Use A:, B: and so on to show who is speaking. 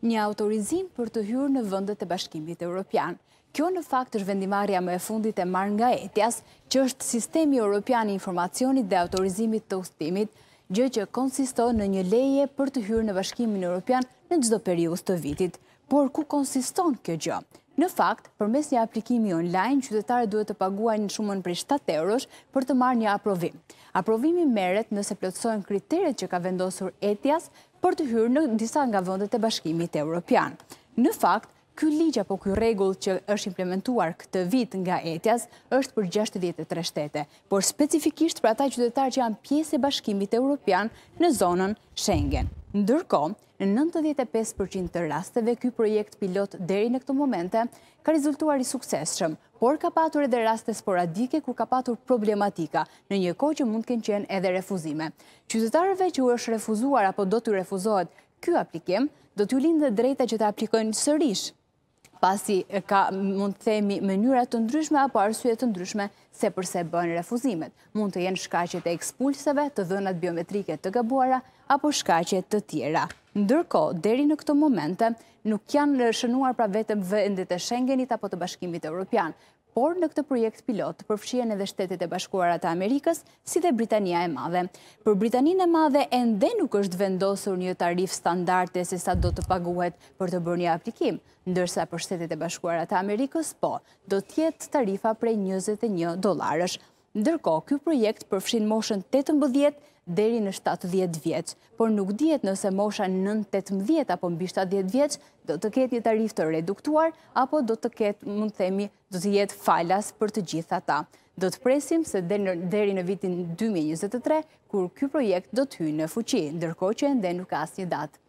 A: një autorizim për të hyrë në vendet e Bashkimit Evropian. Kjo në fakt është vendimarrja më e fundit e marrë nga ETIAS, që është Sistemi Evropian i Informacionit dhe Autorizimit të Udhëtimit, gjë që konsiston në një leje për të hyrë në Bashkimin Evropian në çdo periudhë të vitit. Por ku konsiston kjo gjë? Në fakt, përmes një aplikimi online, qytetarët duhet të paguajnë shumën prej 7 eurosh për të marrë një aprovim. Aprovimi merret nëse plotësohen kriteret që ka vendosur ETIAS për të hyrë në disa nga vendet e Bashkimit Evropian. Në fakt, ky ligj apo ky rregull që është implementuar këtë vit nga ETIAS është për 63 shtete, por specifikisht për ata qytetarë që janë pjesë e Bashkimit Evropian në zonën Schengen. Ndërkohë, në 95% të rasteve, ky projekt pilot deri në këtë momente ka rezultuar i suksesshëm, por ka patur edhe raste sporadike ku ka patur problematika, në një kohë që mund të kenë qenë edhe refuzime. Qytetarëve që u është refuzuar apo do t'u refuzohet ky aplikim, do t'ju lindë drejta që të aplikojnë sërish, pasi ka, mund të themi, mënyra të ndryshme apo arsye të ndryshme se përse bën refuzimet. Mund të jenë shkaqet e ekspulseve, të dhënat biometrike të gabuara apo shkaqe të tjera. Ndërkohë, deri në këtë momente, nuk janë shënuar pra vetëm vendet e Schengenit apo të Bashkimit Evropian, por në këtë projekt pilot përfshihen edhe Shtetet e Bashkuara të Amerikës, si dhe Britania e Madhe. Për Britaninë e Madhe ende nuk është vendosur një tarifë standarde se sa do të paguhet për të bërë një aplikim, ndërsa për Shtetet e Bashkuara të Amerikës, po, do të jetë tarifa prej $21. Ndërkohë, ky projekt përfshin moshën 18 deri në 70 vjeç, por nuk dihet nëse mosha nën 18 apo mbi 70 vjeç do të ketë një tarifë të reduktuar apo do të ketë, mund të themi, do të jetë falas për të gjithë ata. Do të presim se deri në vitin 2023 kur ky projekt do të hyjë në fuqi, ndërkohë që ende nuk ka asnjë datë.